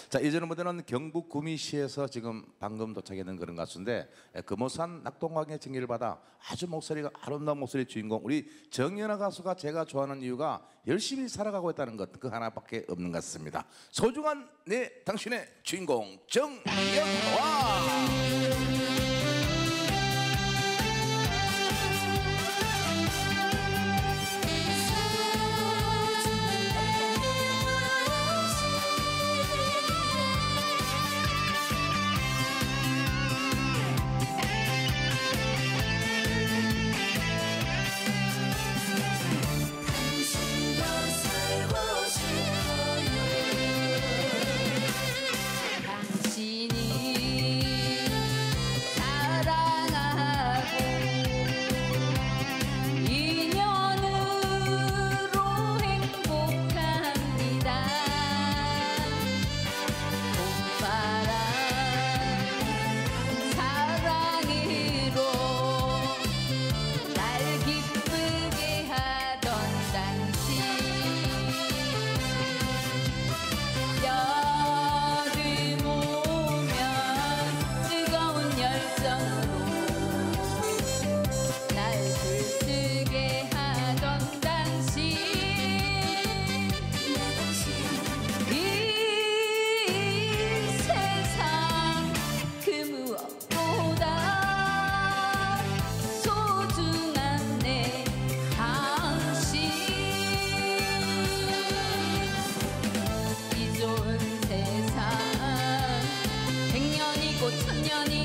자, 이전의 무대는 경북 구미시에서 지금 방금 도착했는 그런 가수인데 금호산 낙동강의 징계를 받아 아주 목소리가 아름다운 목소리 주인공 우리 정연아 가수가 제가 좋아하는 이유가 열심히 살아가고 있다는 것 그 하나밖에 없는 것 같습니다. 소중한 당신의 주인공 정연아. 천년이